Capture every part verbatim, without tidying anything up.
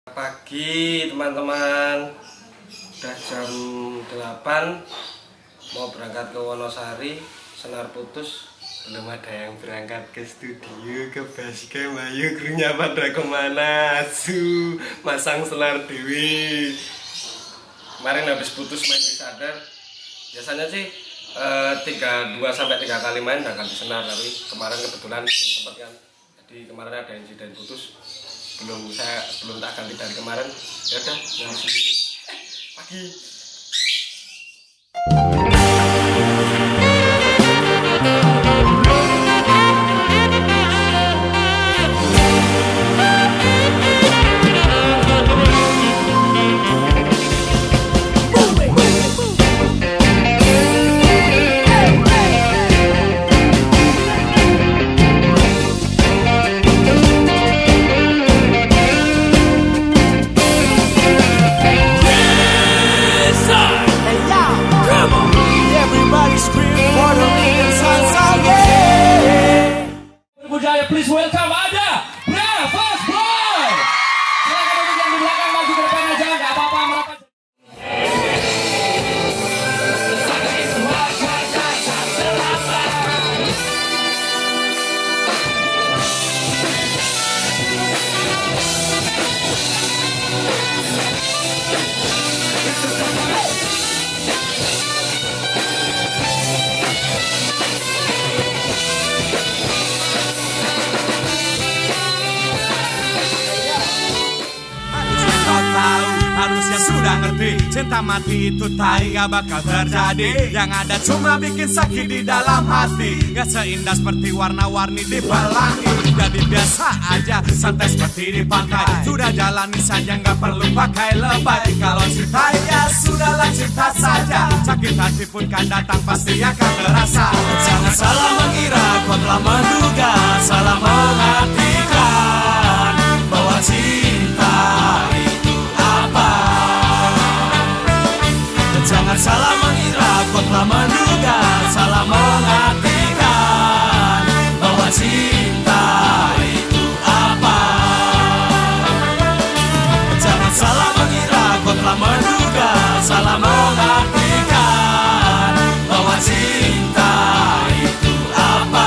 Pagi teman-teman, udah jam delapan, mau berangkat ke Wonosari. Senar putus, belum ada yang berangkat ke studio, ke basecamp. Ayo krunya pada kemana? Su, masang senar dewi. Kemarin habis putus main di Sadar. Biasanya sih eh, tiga, dua sampai tiga kali main udah ganti senar, tapi kemarin kebetulan belum sempat kan. Jadi kemarin ada insiden putus. belum saya belum tak ganti dari kemarin. Ya udah, yang sini pagi. Please welcome ada Bravos Boy. Silakan untuk yang di belakang maju ke depan aja, nggak apa-apa merapat. Harusnya sudah ngerti, cinta mati itu tai gak bakal terjadi. Yang ada cuma bikin sakit di dalam hati. Gak seindah seperti warna-warni di pelangi. Jadi biasa aja, santai seperti di pantai. Sudah jalani saja gak perlu pakai lebay. Kalau cinta ya sudahlah cinta saja. Sakit hati pun kan datang pasti akan terasa. Jangan salah mengira, kau telah menduga. Salah mengartikan bahwa cinta jangan salah mengira, kau telah menduga. Salah mengartikan bahwa cinta itu apa. Jangan salah mengira, kau telah menduga. Salah mengartikan bahwa cinta itu apa.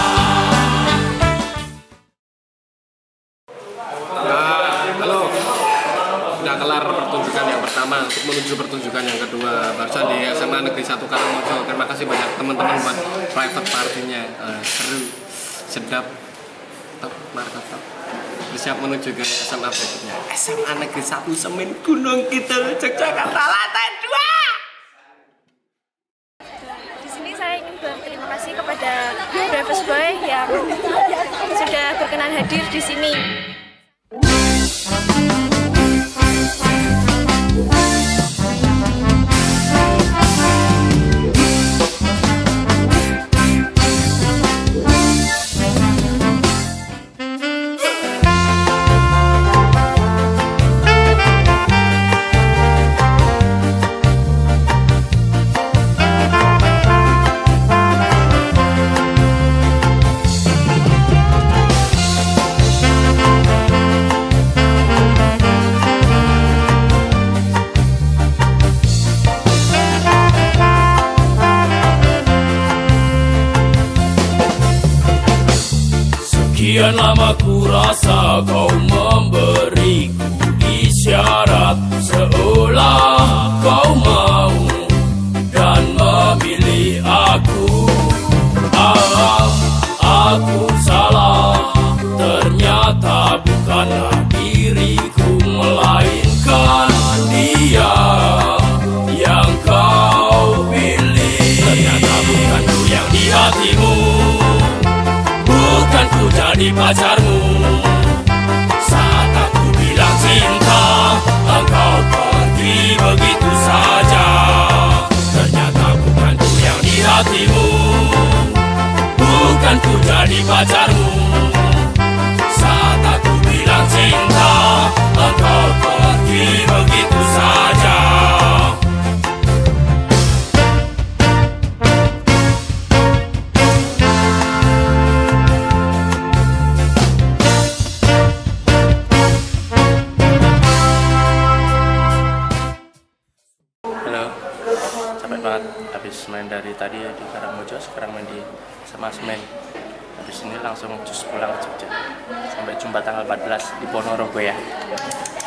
Nah, halo. Sudah kelar pertunjukan yang pertama, untuk menuju pertunjukan yang kedua. Barusan di S M A Negeri satu Karangmojo. Terima kasih banyak teman-teman buat private partinya. Uh, seru, sedap, top, marketop. Siap menuju ke S M A berikutnya. S M A Negeri satu Semen Gunung Kidul, Yogyakarta, lantai dua. Di sini saya ingin berterima kasih kepada Bravos Boy yang sudah berkenan hadir di sini. Sekian lama ku rasa kau memberiku isyarat, seolah kau mau dan memilih aku. Ah, aku salah, ternyata bukanlah diriku, melainkan dia yang kau pilih. Ternyata bukan ku yang di hatimu, bukan ku jadi pacarmu. Saat aku bilang cinta, engkau pergi begitu saja. Ternyata bukan ku yang di hatimu, bukan ku jadi pacarmu. Saat aku bilang cinta, engkau pergi begitu saja. banget. Habis main dari tadi ya di Karangmojo, sekarang main di sama Semen. Habis ini langsung cus pulang ke Jogja. Sampai jumpa tanggal empat belas di Ponorogo ya.